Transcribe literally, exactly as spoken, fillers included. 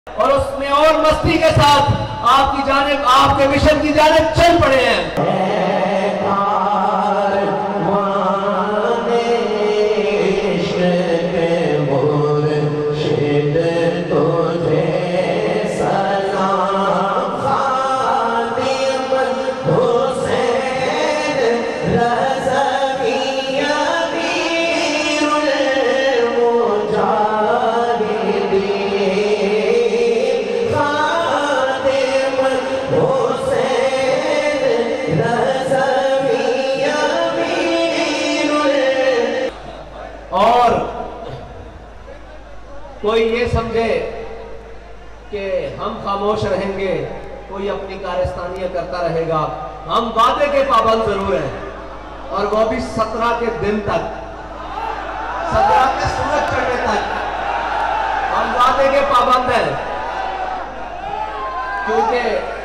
और उसमें और मस्ती के साथ आपकी जानिब, आपके मिशन की जानिब चल पड़े हैं। और कोई ये समझे कि हम खामोश रहेंगे, कोई अपनी कारस्तानियां करता रहेगा, हम वादे के पाबंद जरूर हैं, और वो भी सत्रह के दिन तक, सत्रह के सूरज चढ़ने तक हम वादे के पाबंद हैं, क्योंकि